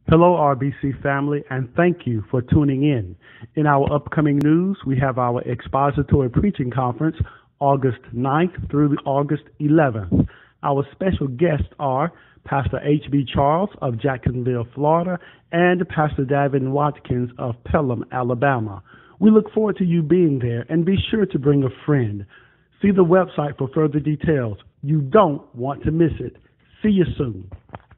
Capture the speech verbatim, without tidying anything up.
Hello, R B C family, and thank you for tuning in. In our upcoming news, we have our expository preaching conference, August ninth through August eleventh. Our special guests are Pastor H B Charles of Jacksonville, Florida, and Pastor Davin Watkins of Pelham, Alabama. We look forward to you being there, and be sure to bring a friend. See the website for further details. You don't want to miss it. See you soon.